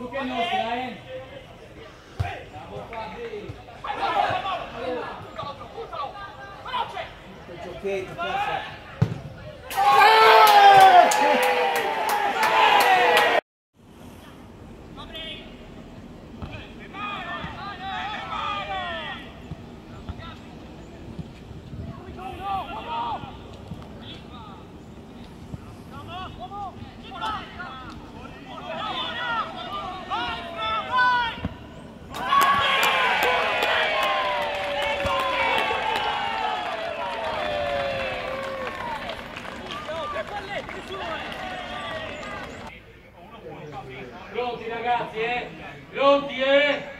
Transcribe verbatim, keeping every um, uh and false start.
Tu che nostra, eh? Bravo Fabri! Giochetto, forza! Pronti ragazzi, eh? Pronti, eh?